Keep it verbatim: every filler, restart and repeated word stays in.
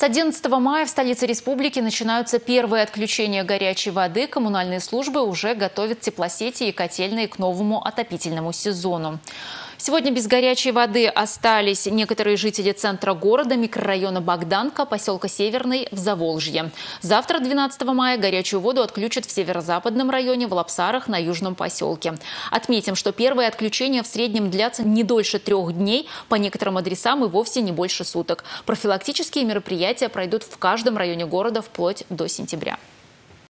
одиннадцатого мая в столице республики начинаются первые отключения горячей воды. Коммунальные службы уже готовят теплосети и котельные к новому отопительному сезону. Сегодня без горячей воды остались некоторые жители центра города, микрорайона Богданка, поселка Северный в Заволжье. Завтра, двенадцатого мая, горячую воду отключат в северо-западном районе, в Лапсарах, на южном поселке. Отметим, что первые отключения в среднем длятся не дольше трех дней, по некоторым адресам и вовсе не больше суток. Профилактические мероприятия пройдут в каждом районе города вплоть до сентября.